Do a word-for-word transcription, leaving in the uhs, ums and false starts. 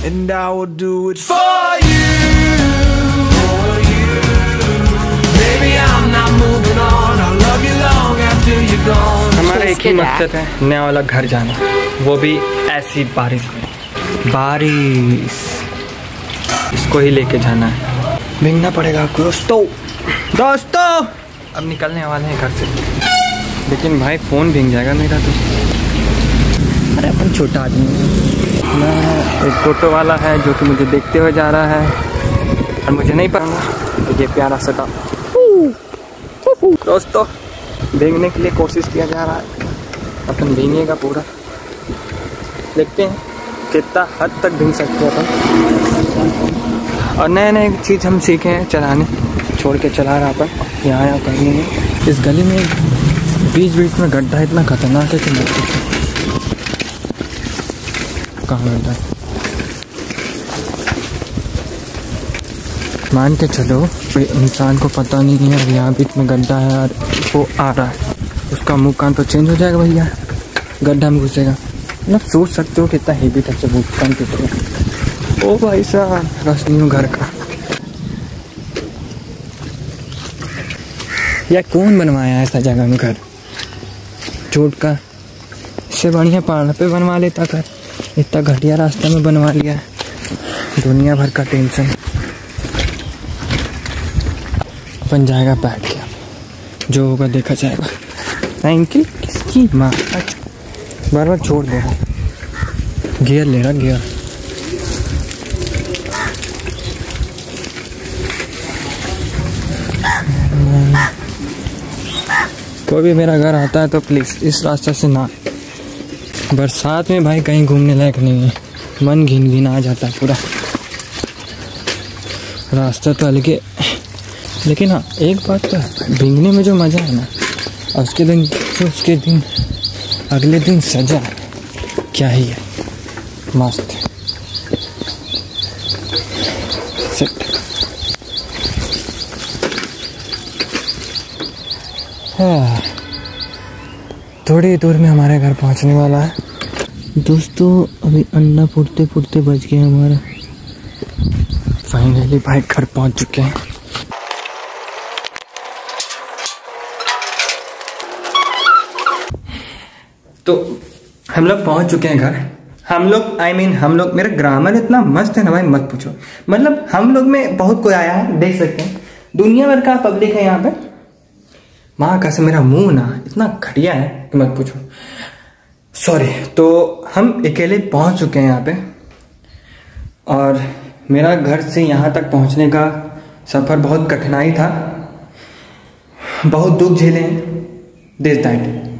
and I will do it for you, for you. Baby, I'm not moving on. I'll love you long after you're gone. हमारा एक ही मकसद है, नया वाला घर जाना, वो भी ऐसी बारिश में। बारिश इसको ही लेके जाना है, भीगना पड़ेगा आपको दोस्तों। दोस्तों अब निकलने वाले हैं घर से, लेकिन भाई फ़ोन भीग जाएगा मेरा तो। अरे अपन छोटा आदमी है। एक टोटो वाला है जो कि मुझे देखते हुए जा रहा है और मुझे नहीं पता तो ये प्यारा सा था। दोस्तों भीगने के लिए कोशिश किया जा रहा है, अपन भीगेगा पूरा, देखते हैं कितना हद तक भीग सकते हैं अपन। और नए नए चीज़ हम सीखे हैं चलाने, छोड़ के चला रहा अपन यहाँ यहाँ करने में। इस गली में बीच बीच में गड्ढा इतना खतरनाक है कि मत पूछो। कहाँ गड्ढा है? मान के चलो कोई इंसान को पता नहीं है यहाँ बीच में गड्ढा है और वो आ रहा है, उसका मुँह कान तो चेंज हो जाएगा भैया, गड्ढा में घुसेगा। मतलब सोच सकते हो कितना हेवी था से मुँह कान टूटेगा। ओ भाई साहब रसनी हूँ घर का। या कौन बनवाया ऐसा जगह में घर चोट का? इससे बढ़िया पहाड़ पे बनवा लेता घर, इतना घटिया रास्ते में बनवा लिया है, दुनिया भर का टेंशन। अपन जाएगा बैठ के, जो होगा देखा जाएगा। साइकिल किसकी माँ बार बार छोड़ दे रहा, गियर ले रहा गियर। कोई भी मेरा घर आता है तो प्लीज़ इस रास्ते से ना, बरसात में भाई कहीं घूमने लायक नहीं है, मन घिन घिन आ जाता है पूरा। रास्ता तो अलगे, लेकिन हाँ एक बात तो है, भीगने में जो मज़ा है ना, और उसके दिन जो उसके दिन अगले दिन सजा क्या ही है, मस्त सेट। हाँ थोड़ी दूर में हमारे घर पहुंचने वाला है दोस्तों। अभी अन्ना फुटते फुटते बच गए हमारा, फाइनली भाई घर पहुंच चुके हैं। तो हम लोग पहुंच चुके हैं घर। हम लोग आई I मीन mean, हम लोग, मेरा ग्रामर इतना मस्त है ना भाई मत पूछो। मतलब हम लोग में बहुत कोई आया है, देख सकते हैं दुनिया भर का पब्लिक है यहाँ पे। माँ कैसे मेरा मुंह ना इतना घटिया है कि मत पूछो, सॉरी। तो हम अकेले पहुंच चुके हैं यहाँ पे, और मेरा घर से यहाँ तक पहुँचने का सफ़र बहुत कठिनाई था, बहुत दुख झेले हैं, दिस दैट।